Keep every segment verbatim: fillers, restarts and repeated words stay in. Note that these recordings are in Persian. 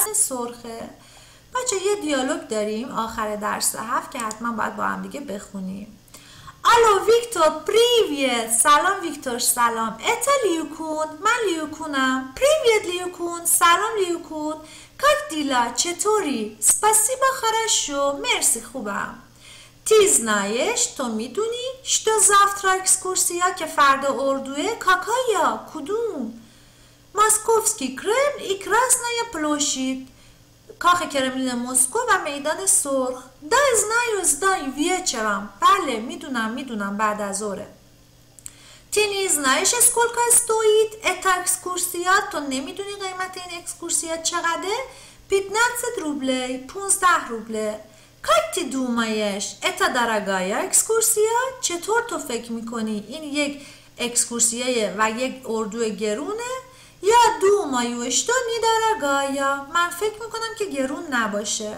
میدان سرخه. بچه یه دیالوگ داریم آخر درس هفت که حتما باید با هم دیگه بخونیم. الو ویکتور پریویت. سلام ویکتور. سلام. اتا لیوکون. من لیوکونم. پریویت لیوکون. سلام لیوکون. کاک دیلا چطوری؟ سپاسیبا خراشو. مرسی خوبم. تیز نایش تو میدونی؟ شتو زافترا اکسکورسیا که فردا اردوه. کاکایا کدوم؟ ماسکوفسکی کرمل ای کراسنایا پلوشید. کاخ کرملین مسکو و میدان سرخ. دا znаю znаю вечером. بله میدونم میدونم بعد از ظهره. Ти не знаешь сколько стоит эта экскурсия? تو نمیدونی قیمت این اکسکورسیا چقدره؟ пятнадцать рублей. پانزده روبله. Как ты думаешь? Это дорогая экскурсия? چطور تو فکر میکنی این یک اکسکورسیه و یک اردو گرونه؟ یا думаю, что недорогая. من فکر میکنم که گرون نباشه.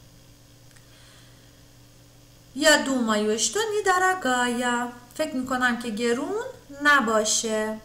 یا думаю, что недорогая. فکر میکنم که گرون نباشه.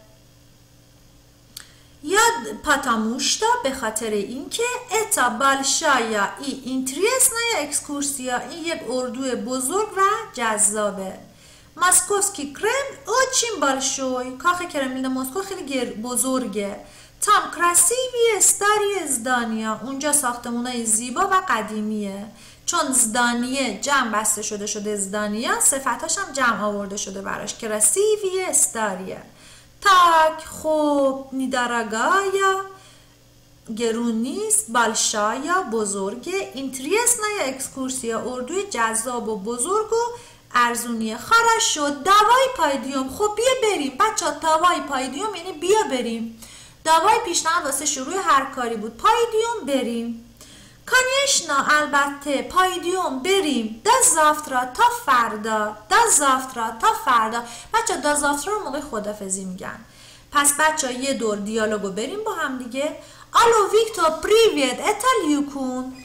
یا потому что به خاطر اینکه это большая и интересная экскурсия. این یک اردو بزرگ و جذابه. ماسکوفسکی کرمل очень большой. کاخ کرملین مسکو خیلی بزرگه. تام красивые старые здания. اونجا ساختمونای زیبا و قدیمیه. چون زدانیه جمع بسته شده شده زدانیا، صفتاش هم جمع آورده شده براش. красивые старые. تاک خوب. نیدارگایا گرون نیست. بالشایا بزرگه. اینتریسنایا اکسکورسیا اردوی جذاب و بزرگ و ارزونیه. خارش شد. دوای پایدیوم. خب بیا بریم بچه ها. دوای پایدیوم یعنی بیا بریم. دوای پیشنهاد واسه شروع هر کاری بود. پایدیوم بریم. کانیشنا البته. پایدیوم بریم. دا زافترا تا فردا. دا زافترا تا فردا. بچه دا زافترا رو موقع خدافزی میگن. پس بچه ها یه دور دیالوگو بریم با هم دیگه. الو ویکتور پریویت. اتا لیوکون.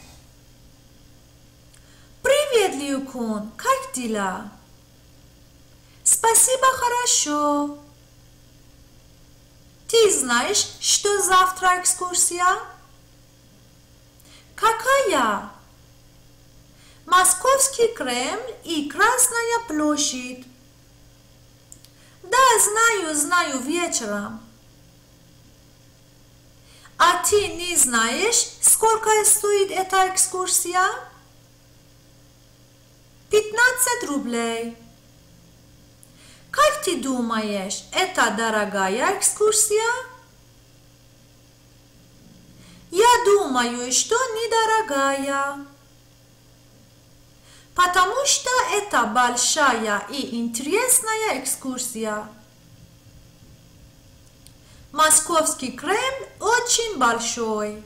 Привет, Лиукун. Как дела? Спасибо, хорошо. Ты знаешь, что завтра экскурсия? Какая? Московский Кремль и Красная площадь. Да, знаю, знаю, вечером. А ты не знаешь, сколько стоит эта экскурсия? пятнадцать рублей. Как ты думаешь, это дорогая экскурсия? Я думаю, что недорогая. Потому что это большая и интересная экскурсия. Московский Кремль очень большой.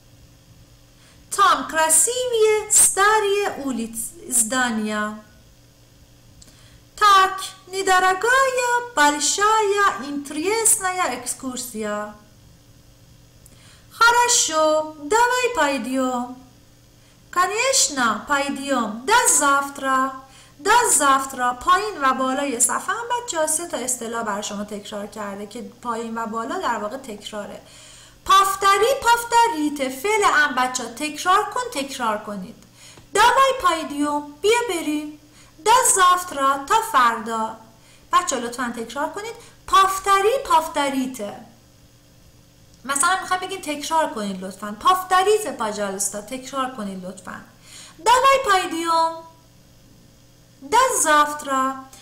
Там красивые старые улицы, здания. Так, недорогая, большая, интересная экскурсия. Хорошо, давай пойдем. Конечно, пойдем. До завтра. До завтра. پایین و بالای صفحه هم بچه‌ها سه تا اصطلاح برای شما تکرار کرده که پایین و بالا در واقع تکراره. پافتری پافتریت. فعل ام بچه ها تکرار کن تکرار کنید. دوای پایدیوم. بیا بریم. دا زافترا تا فردا. بچه ها لطفا تکرار کنید. پافتری پافتریته. مثلا میخوام بگین تکرار کنید لطفا. پافتریت پاجالستا. تکرار کنید لطفا. دوای پایدیوم. دا زافترا.